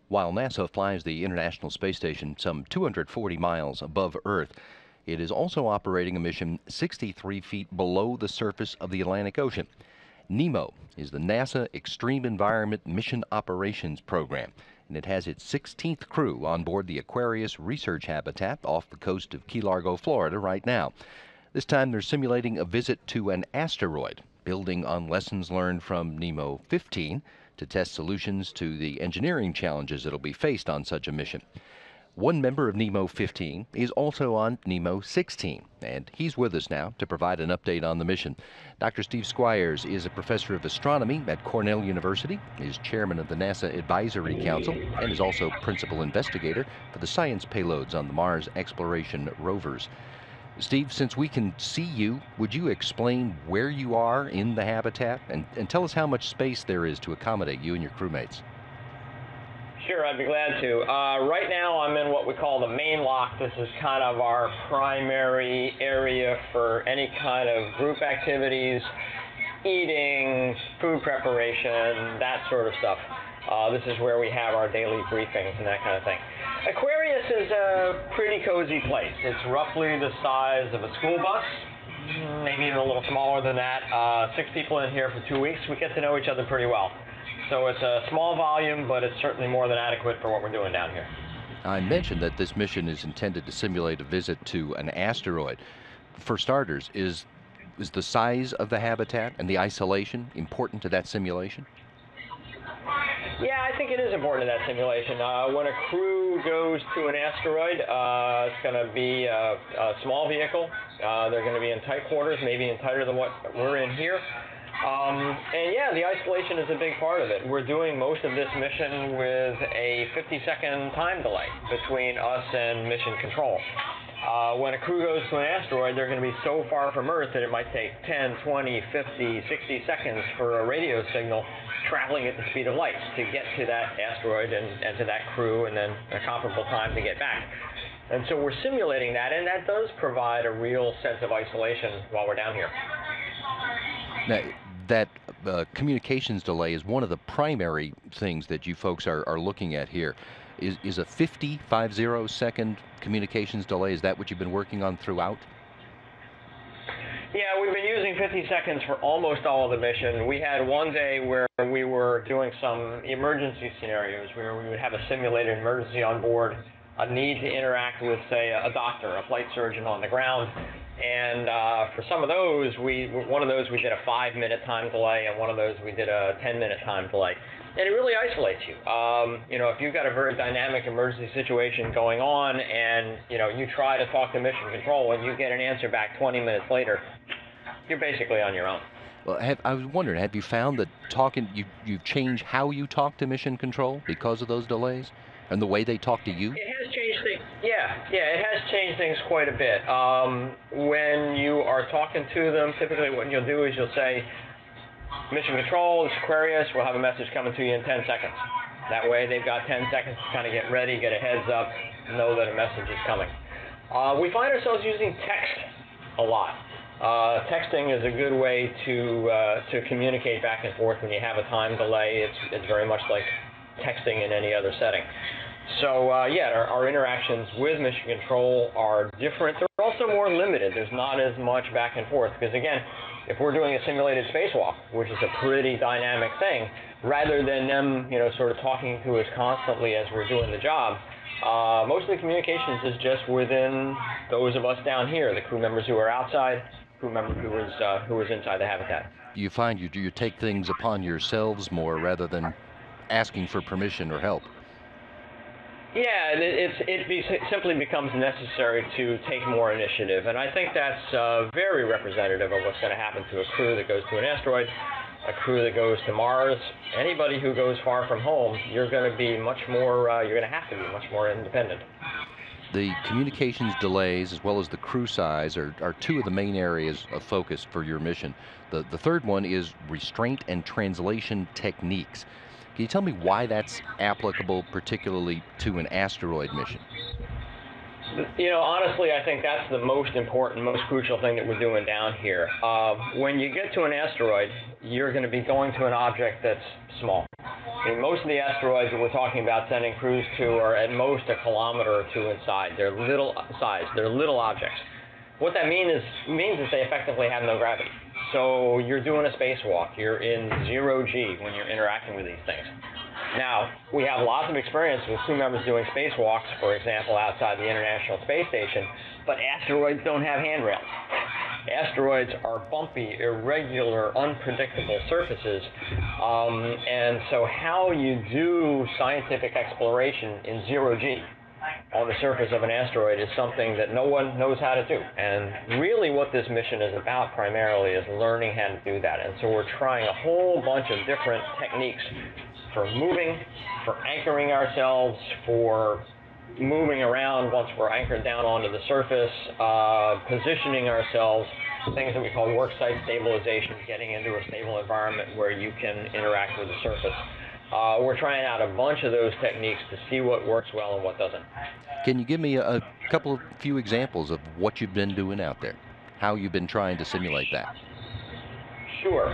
While NASA flies the International Space Station some 240 miles above Earth, it is also operating a mission 63 feet below the surface of the Atlantic Ocean. NEEMO is the NASA Extreme Environment Mission Operations Program, and it has its 16th crew on board the Aquarius research habitat off the coast of Key Largo, Florida right now. This time they're simulating a visit to an asteroid, building on lessons learned from NEEMO 15 to test solutions to the engineering challenges that will be faced on such a mission. One member of NEEMO 15 is also on NEEMO 16, and he's with us now to provide an update on the mission. Dr. Steve Squyres is a professor of astronomy at Cornell University, is chairman of the NASA Advisory Council, and is also principal investigator for the science payloads on the Mars exploration rovers. Steve, since we can see you, would you explain where you are in the habitat and tell us how much space there is to accommodate you and your crewmates? Sure, I'd be glad to. Right now I'm in what we call the main lock. This is kind of our primary area for any kind of group activities, eating, food preparation, that sort of stuff. This is where we have our daily briefings and that kind of thing. Aquarius is a pretty cozy place. It's roughly the size of a school bus, maybe even a little smaller than that. 6 people in here for 2 weeks. We get to know each other pretty well. So it's a small volume, but it's certainly more than adequate for what we're doing down here. I mentioned that this mission is intended to simulate a visit to an asteroid. For starters, is the size of the habitat and the isolation important to that simulation? Yeah, I think it is important to that simulation. When a crew goes to an asteroid, it's going to be a small vehicle. They're going to be in tight quarters, maybe even tighter than what we're in here. And yeah, the isolation is a big part of it. We're doing most of this mission with a 50-second time delay between us and mission control. When a crew goes to an asteroid, they're going to be so far from Earth that it might take 10, 20, 50, 60 seconds for a radio signal traveling at the speed of light to get to that asteroid and to that crew, and then a comparable time to get back. And so we're simulating that, and that does provide a real sense of isolation while we're down here. Now, that communications delay is one of the primary things that you folks are looking at here. Is a 50-second communications delay, is that what you've been working on throughout? Yeah, we've been using 50 seconds for almost all of the mission. We had one day where we were doing some emergency scenarios where we would have a simulated emergency on board, a need to interact with, say, a doctor, a flight surgeon on the ground. And for some of those, one of those we did a 5-minute time delay, and one of those we did a 10-minute time delay. And it really isolates you. You know, if you've got a very dynamic emergency situation going on, and you try to talk to mission control, and you get an answer back 20 minutes later, you're basically on your own. Well, I was wondering, have you found that you've changed how you talk to mission control because of those delays, and the way they talk to you? It has changed things. Yeah, it has changed things quite a bit. When you are talking to them, typically what you'll do is you'll say, "Mission Control, this is Aquarius, we'll have a message coming to you in 10 seconds. That way they've got 10 seconds to kind of get ready, get a heads up, know that a message is coming. We find ourselves using text a lot. Texting is a good way to communicate back and forth when you have a time delay. It's very much like texting in any other setting. So yeah, our interactions with mission control are different. They're also more limited. There's not as much back and forth because, again, if we're doing a simulated spacewalk, which is a pretty dynamic thing, rather than them sort of talking to us constantly as we're doing the job, most of the communications is just within those of us down here, the crew members who are outside, crew member who was inside the habitat. You find you take things upon yourselves more rather than asking for permission or help. Yeah, it simply becomes necessary to take more initiative, and I think that's very representative of what's going to happen to a crew that goes to an asteroid, a crew that goes to Mars. Anybody who goes far from home, you're going to be much more. You're going to have to be much more independent. The communications delays as well as the crew size are two of the main areas of focus for your mission. The third one is restraint and translation techniques. Can you tell me why that's applicable particularly to an asteroid mission? You know, honestly, I think that's the most important, most crucial thing that we're doing down here. When you get to an asteroid, you're going to be going to an object that's small. I mean, most of the asteroids that we're talking about sending crews to are at most a kilometer or two inside. They're little size. They're little objects. What that means is they effectively have no gravity. So you're doing a spacewalk. You're in zero G when you're interacting with these things. Now, we have lots of experience with crew members doing spacewalks, for example, outside the International Space Station, but asteroids don't have handrails. Asteroids are bumpy, irregular, unpredictable surfaces, and so how you do scientific exploration in zero G on the surface of an asteroid is something that no one knows how to do. And really what this mission is about primarily is learning how to do that. And so we're trying a whole bunch of different techniques for moving, for anchoring ourselves, for moving around once we're anchored down onto the surface, positioning ourselves, things that we call worksite stabilization, getting into a stable environment where you can interact with the surface. We're trying out a bunch of those techniques to see what works well and what doesn't. Can you give me a few examples of what you've been doing out there? How you've been trying to simulate that? Sure.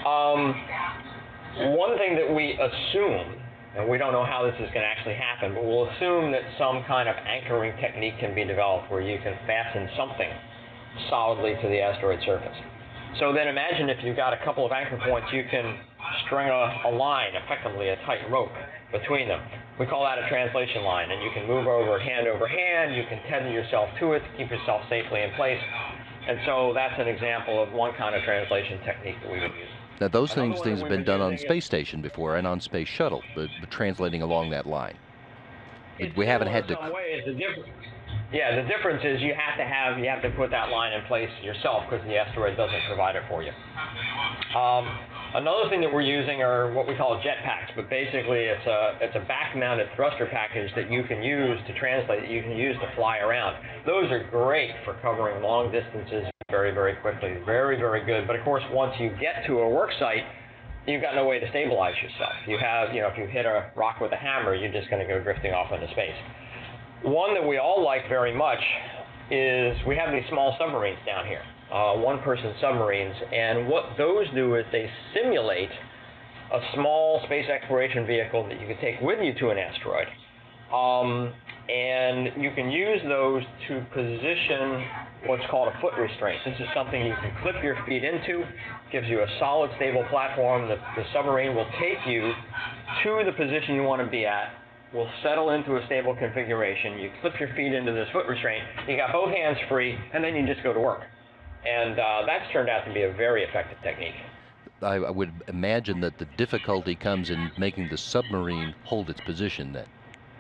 One thing that we assume, and we don't know how this is going to actually happen, but we'll assume that some kind of anchoring technique can be developed where you can fasten something solidly to the asteroid surface. So then imagine if you've got a couple of anchor points, you can string a line, effectively a tight rope, between them. We call that a translation line, and you can move over hand, you can tether yourself to it to keep yourself safely in place. And so that's an example of one kind of translation technique that we would use. Now, those things have been done on space station before and on space shuttle, but translating along that line. We haven't had to. In some ways, the difference is you have to put that line in place yourself because the asteroid doesn't provide it for you. Another thing that we're using are what we call jetpacks, but basically it's a back-mounted thruster package that you can use to translate, that you can use to fly around. Those are great for covering long distances very, very quickly. Very, very good. But of course, once you get to a work site, you've got no way to stabilize yourself. You have, if you hit a rock with a hammer, you're just going to go drifting off into space. One that we all like very much is we have these small submarines down here, one-person submarines, and what those do is they simulate a small space exploration vehicle that you can take with you to an asteroid. And you can use those to position what's called a foot restraint. This is something you can clip your feet into, gives you a solid, stable platform. The submarine will take you to the position you want to be at, will settle into a stable configuration. You clip your feet into this foot restraint, you got both hands free, and then you just go to work. And that's turned out to be a very effective technique. I would imagine that the difficulty comes in making the submarine hold its position then.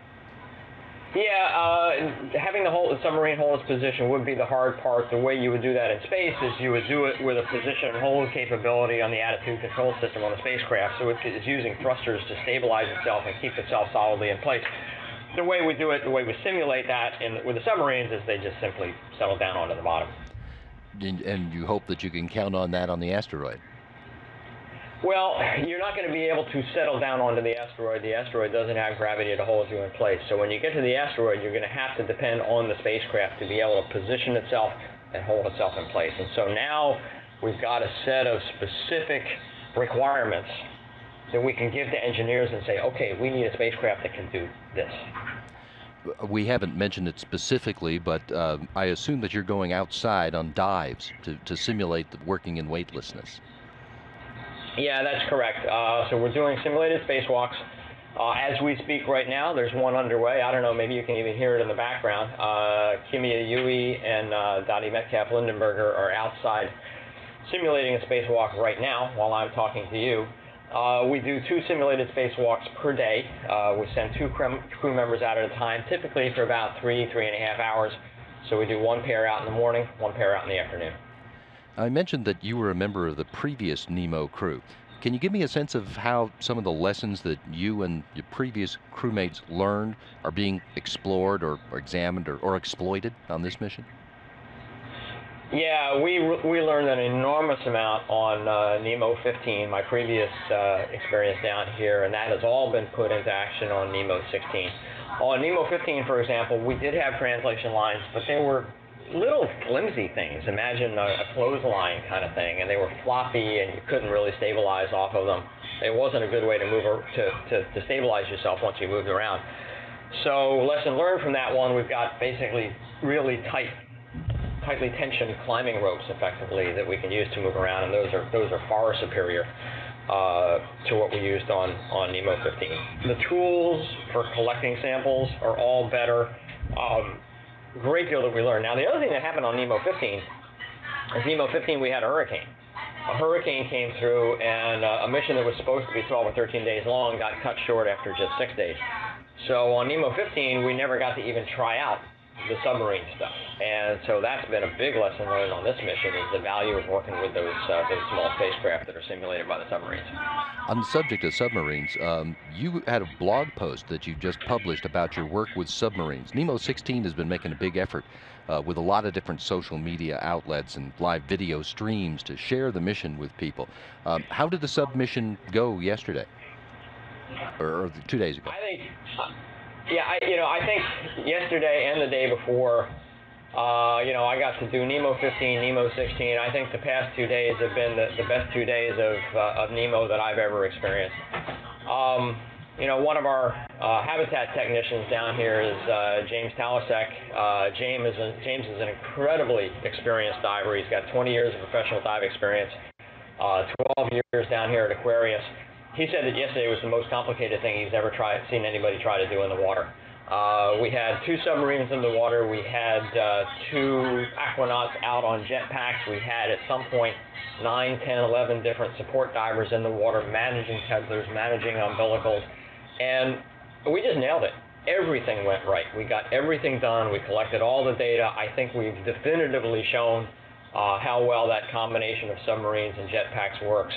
Yeah, having the submarine hold its position would be the hard part. The way you would do that in space is you would do it with a position and hold capability on the attitude control system on the spacecraft, so it is using thrusters to stabilize itself and keep itself solidly in place. The way we do it, the way we simulate that with the submarines is they just simply settle down onto the bottom. And you hope that you can count on that on the asteroid? Well, you're not going to be able to settle down onto the asteroid. The asteroid doesn't have gravity to hold you in place. So when you get to the asteroid, you're going to have to depend on the spacecraft to be able to position itself and hold itself in place. And so now we've got a set of specific requirements that we can give to engineers and say, okay, we need a spacecraft that can do this. We haven't mentioned it specifically, but I assume that you're going outside on dives to simulate the working in weightlessness. Yeah, that's correct. So we're doing simulated spacewalks. As we speak right now, there's one underway. I don't know, maybe you can even hear it in the background. Kimia Yui and Dottie Metcalf-Lindenberger are outside simulating a spacewalk right now while I'm talking to you. We do 2 simulated spacewalks per day. We send 2 crew members out at a time, typically for about 3.5 hours. So we do 1 pair out in the morning, 1 pair out in the afternoon. I mentioned that you were a member of the previous NEEMO crew. Can you give me a sense of how some of the lessons that you and your previous crewmates learned are being explored or examined or exploited on this mission? Yeah, we learned an enormous amount on NEEMO 15, my previous experience down here, and that has all been put into action on NEEMO 16. On NEEMO 15, for example, we did have translation lines, but they were little flimsy things. Imagine a clothesline kind of thing, and they were floppy, and you couldn't really stabilize off of them. It wasn't a good way to move to stabilize yourself once you moved around. So lesson learned from that one, we've got basically really tightly tensioned climbing ropes, effectively, that we can use to move around, and those are far superior to what we used on NEEMO 15. The tools for collecting samples are all better. Great deal that we learned. Now, the other thing that happened on NEEMO 15 is NEEMO 15 we had a hurricane. A hurricane came through, and a mission that was supposed to be 12 or 13 days long got cut short after just 6 days. So on NEEMO 15, we never got to even try out the submarine stuff, and so that's been a big lesson learned on this mission, is the value of working with those small spacecraft that are simulated by the submarines. On the subject of submarines, you had a blog post that you just published about your work with submarines. NEEMO 16 has been making a big effort with a lot of different social media outlets and live video streams to share the mission with people. How did the submission go yesterday, or 2 days ago? I think. Yeah, I think yesterday and the day before, I got to do NEEMO 15, NEEMO 16. I think the past 2 days have been the best 2 days of NEEMO that I've ever experienced. One of our habitat technicians down here is James Talasek. James is an incredibly experienced diver. He's got 20 years of professional dive experience, 12 years down here at Aquarius. He said that yesterday was the most complicated thing he's ever seen anybody try to do in the water. We had 2 submarines in the water. We had 2 Aquanauts out on jetpacks. We had, at some point, 9, 10, 11 different support divers in the water, managing tetherers, managing umbilicals. And we just nailed it. Everything went right. We got everything done. We collected all the data. I think we've definitively shown how well that combination of submarines and jetpacks works.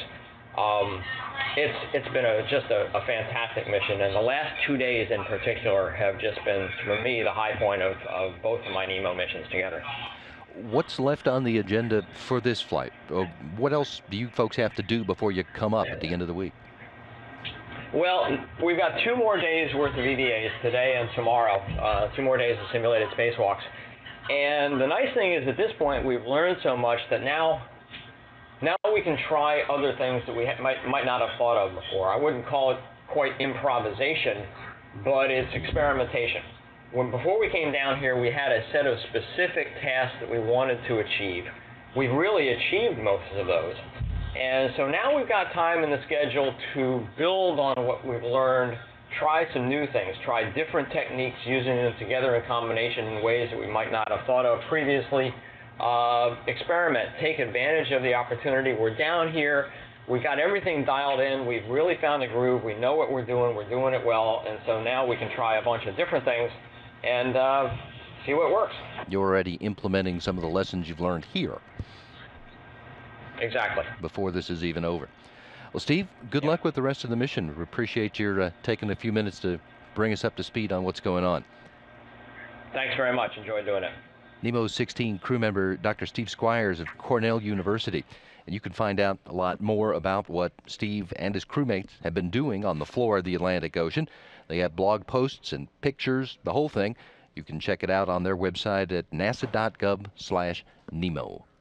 It's been just a fantastic mission, and the last 2 days in particular have just been, for me, the high point of both of my NEEMO missions together. What's left on the agenda for this flight? What else do you folks have to do before you come up at the end of the week? Well, we've got 2 more days worth of EVAs, today and tomorrow, 2 more days of simulated spacewalks. And the nice thing is, at this point, we've learned so much that now we can try other things that we might not have thought of before. I wouldn't call it quite improvisation, but it's experimentation. Before we came down here, we had a set of specific tasks that we wanted to achieve. We've really achieved most of those. And so now we've got time in the schedule to build on what we've learned, try some new things, try different techniques, using them together in combination in ways that we might not have thought of previously. Experiment, take advantage of the opportunity. We're down here, we've got everything dialed in, we've really found a groove, we know what we're doing it well, and so now we can try a bunch of different things and see what works. You're already implementing some of the lessons you've learned here. Exactly. Before this is even over. Well, Steve, good luck with the rest of the mission. We appreciate your taking a few minutes to bring us up to speed on what's going on. Thanks very much. Enjoyed doing it. NEEMO 16 crew member Dr. Steve Squyres of Cornell University. And you can find out a lot more about what Steve and his crewmates have been doing on the floor of the Atlantic Ocean. They have blog posts and pictures, the whole thing. You can check it out on their website at nasa.gov/NEEMO.